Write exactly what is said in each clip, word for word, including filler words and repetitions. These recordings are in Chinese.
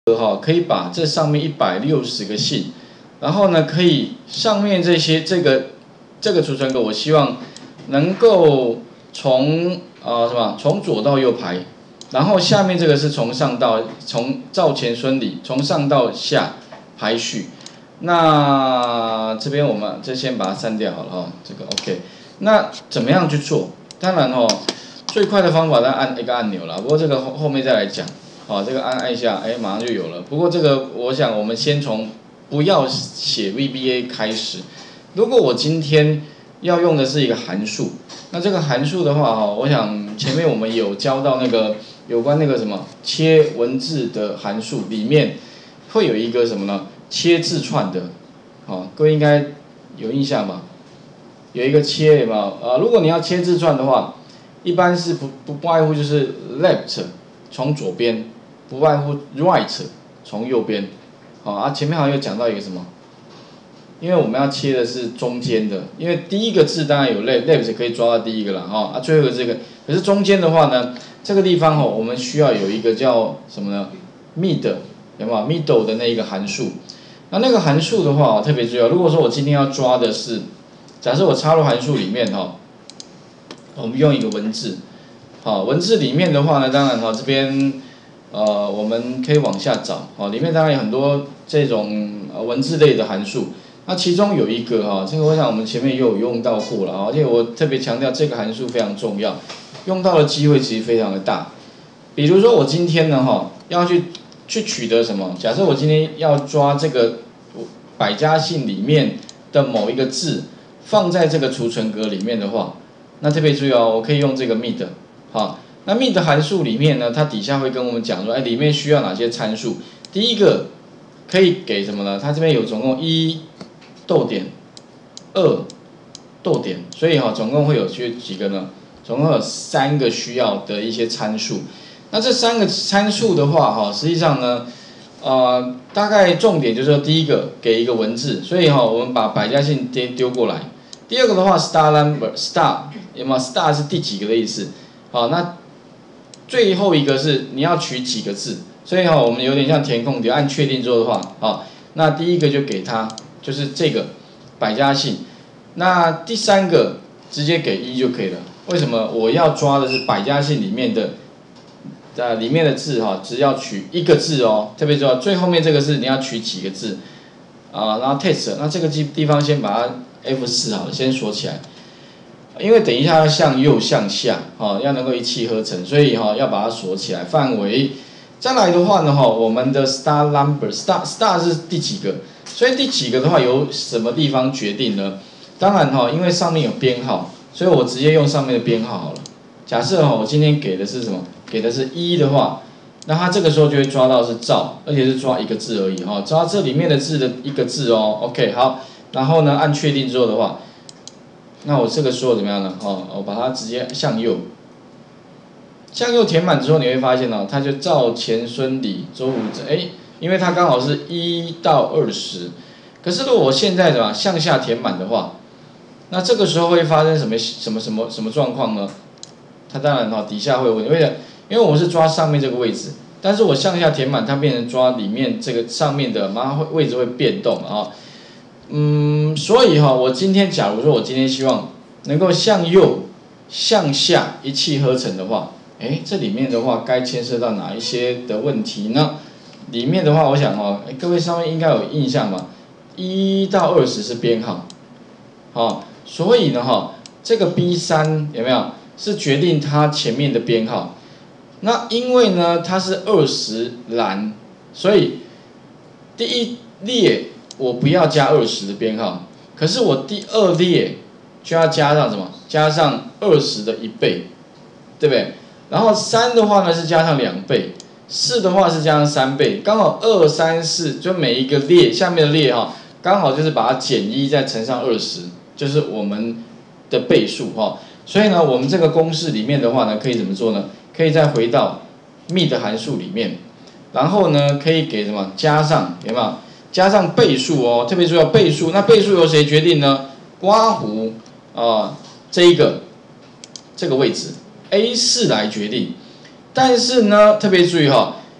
哈，可以把这上面一百六十个信，然后呢，可以上面这些这个这个储存格，我希望能够从呃什么从左到右排，然后下面这个是从上到从赵钱孙李从上到下排序。那这边我们就先把它删掉好了哈，这个 OK。那怎么样去做？当然哦，最快的方法当然按一个按钮啦，不过这个后后面再来讲。好，这个按按一下，哎，马上就有了。不过这个，我想我们先从不要写 V B A 开始。如果我今天要用的是一个函数，那这个函数的话，哈，我想前面我们有教到那个有关那个什么切文字的函数，里面会有一个什么呢？切字串的，好，各位应该有印象吧？有一个切有没有？啊，如果你要切字串的话，一般是不不外乎就是 left 从左边。不外乎 right 从右边，好啊，前面好像有讲到一个什么，因为我们要切的是中间的，因为第一个字当然有 left 可以抓到第一个了哈，啊，最后一个这个，可是中间的话呢，这个地方哈，我们需要有一个叫什么呢 ？mid 有没有 middle 的那一个函数？那那个函数的话特别重要，如果说我今天要抓的是，假设我插入函数里面哈，我们用一个文字，好，文字里面的话呢，当然哈这边。呃，我们可以往下找，哦，里面当然有很多这种文字类的函数，那其中有一个哈，这个我想我们前面也有用到过了，而且我特别强调这个函数非常重要，用到的机会其实非常的大。比如说我今天呢哈，要去去取得什么？假设我今天要抓这个百家姓里面的某一个字，放在这个储存格里面的话，那特别注意哦，我可以用这个 mid， 好。那 mid 函数里面呢，它底下会跟我们讲说，哎，里面需要哪些参数？第一个可以给什么呢？它这边有总共一逗点，二逗点，所以哈、哦，总共会有几几个呢？总共有三个需要的一些参数。那这三个参数的话，哈，实际上呢，呃，大概重点就是说，第一个给一个文字，所以哈、哦，我们把百家姓丢丢过来。第二个的话 ，star number，star 有没有 ？star 是第几个的意思？好，那最后一个是你要取几个字，所以哈、哦，我们有点像填空题，按确定之后的话，好，那第一个就给它就是这个百家姓，那第三个直接给一就可以了。为什么？我要抓的是百家姓里面的，呃，里面的字哈、哦，只要取一个字哦，特别重要。最后面这个是你要取几个字啊？然后 test， 那这个地方先把它 F 四 好了，先锁起来。因为等一下要向右向下，哈、哦，要能够一气呵成，所以哈、哦、要把它锁起来。范围，再来的话呢，哈、哦，我们的 star number，star star 是第几个？所以第几个的话由什么地方决定呢？当然哈、哦，因为上面有编号，所以我直接用上面的编号好了。假设哈、哦，我今天给的是什么？给的是一的话，那它这个时候就会抓到是赵，而且是抓一个字而已哈、哦，抓这里面的字的一个字哦。OK， 好，然后呢，按确定之后的话。那我这个时候怎么样呢？哦，我把它直接向右，向右填满之后，你会发现哦，它就赵钱孙李周武子，哎，因为它刚好是一到二十。可是如果我现在怎么向下填满的话，那这个时候会发生什么什么什么什么状况呢？它当然哈、哦，底下会有问题，为什么？因为我是抓上面这个位置，但是我向下填满，它变成抓里面这个上面的，马上会位置会变动啊、哦。嗯，所以哈，我今天假如说我今天希望能够向右、向下一气呵成的话，哎，这里面的话该牵涉到哪一些的问题呢？里面的话，我想哦，各位上面应该有印象吧？一到二十是编号，好，所以呢哈，这个 B 三有没有是决定它前面的编号？那因为呢它是二十栏，所以第一列。我不要加二十的编号，可是我第二列就要加上什么？加上二十的一倍，对不对？然后三的话呢是加上两倍，四的话是加上三倍，刚好二三四就每一个列下面的列哈，刚好就是把它减一再乘上二十，就是我们的倍数哈。所以呢，我们这个公式里面的话呢，可以怎么做呢？可以再回到 mid 函数里面，然后呢可以给什么？加上有没有？加上倍数哦，特别注意倍数。那倍数由谁决定呢？刮弧啊，这一个这个位置 A 四 来决定。但是呢，特别注意哈、哦，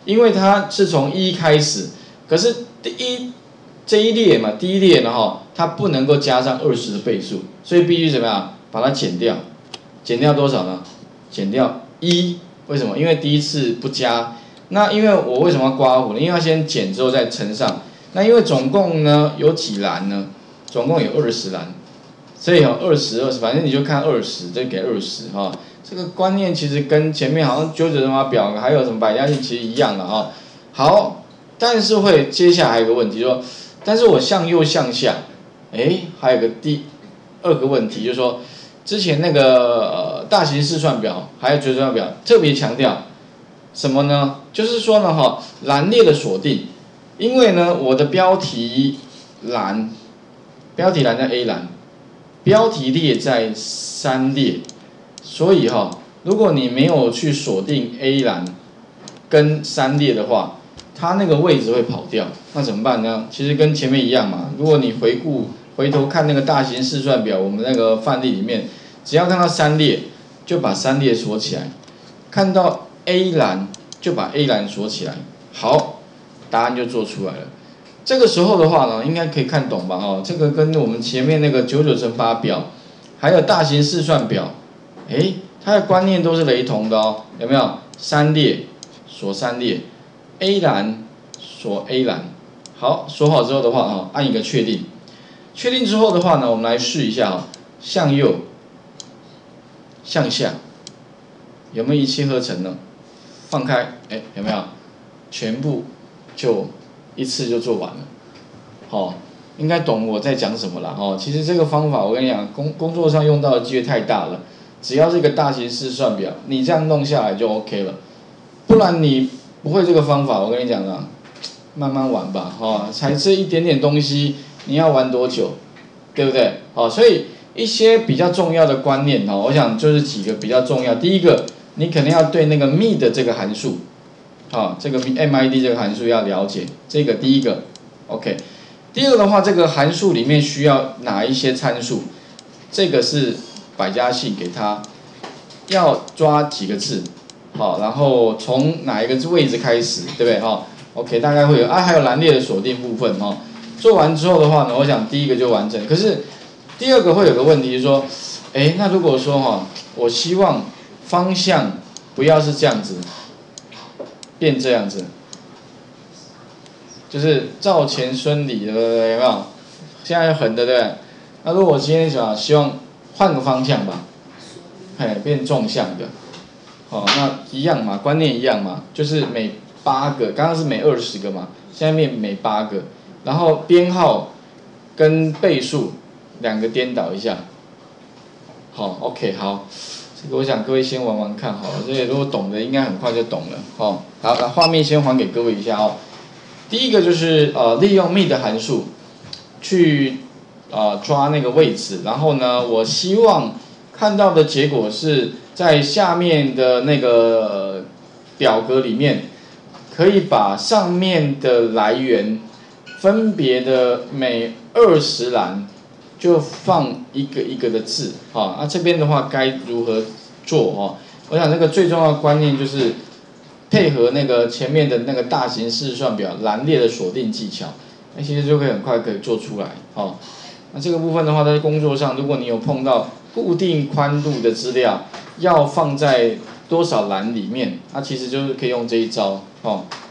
因为它是从一开始，可是第一这一列嘛，第一列呢哈，它不能够加上二十的倍数，所以必须怎么样把它减掉？减掉多少呢？减掉一，为什么？因为第一次不加。那因为我为什么要刮胡呢？因为要先减之后再乘上。那因为总共呢有几栏呢？总共有二十栏，所以有二十二十，反正你就看二十，就给二十哈。这个观念其实跟前面好像九九乘法表还有什么百家姓其实一样的哈。好，但是会接下来还有个问题说，但是我向右向下，哎，还有个第二个问题就是说，之前那个呃大型试算表还有九九乘法表特别强调。什么呢？就是说呢，哈，栏列的锁定，因为呢，我的标题栏，标题栏在 A 栏，标题列在三列，所以哈，如果你没有去锁定 A 栏跟三列的话，它那个位置会跑掉，那怎么办呢？其实跟前面一样嘛，如果你回顾回头看那个大型试算表，我们那个范例里面，只要看到三列，就把三列锁起来，看到。A 栏就把 A 栏锁起来，好，答案就做出来了。这个时候的话呢，应该可以看懂吧？哦，这个跟我们前面那个九九乘法表，还有大型试算表，哎，它的观念都是雷同的哦，有没有？三列锁三列 ，A 栏锁 A 栏，好，锁好之后的话啊，按一个确定，确定之后的话呢，我们来试一下啊，向右，向下，有没有一气呵成呢？放开，哎，有没有？全部就一次就做完了，哦，应该懂我在讲什么了哦。其实这个方法我跟你讲，工工作上用到的机会太大了。只要是一个大型试算表，你这样弄下来就 OK 了。不然你不会这个方法，我跟你讲啊，慢慢玩吧，哦，才这一点点东西，你要玩多久，对不对？哦，所以一些比较重要的观念哦，我想就是几个比较重要。第一个。你肯定要对那个 M I D 的这个函数，啊，这个 M I D 这个函数要了解，这个第一个 ，OK。第二个的话，这个函数里面需要哪一些参数？这个是百家姓给它，要抓几个字，好，然后从哪一个位置开始，对不对？哈 ，OK， 大概会有啊，还有栏列的锁定部分哈。做完之后的话呢，我想第一个就完成。可是第二个会有个问题，就是说，哎，那如果说哈，我希望方向不要是这样子，变这样子，就是赵钱孙李的，有没有？现在横的，对不对？那如果我今天想希望换个方向吧，哎，变纵向的，哦，那一样嘛，观念一样嘛，就是每八个，刚刚是每二十个嘛，现在变每八个，然后编号跟倍数两个颠倒一下，好 ，OK， 好。这个我想各位先玩玩看好了，这些如果懂的应该很快就懂了哦。好，那画面先还给各位一下哦。第一个就是呃利用 M I D 的函数去呃抓那个位置，然后呢，我希望看到的结果是在下面的那个表格里面，可以把上面的来源分别的每二十栏。就放一个一个的字，啊，那这边的话该如何做哦？我想这个最重要的观念就是配合那个前面的那个大型试算表栏列的锁定技巧，那其实就可以很快可以做出来，哦。那这个部分的话，在工作上，如果你有碰到固定宽度的资料要放在多少栏里面，那其实就是可以用这一招，哦。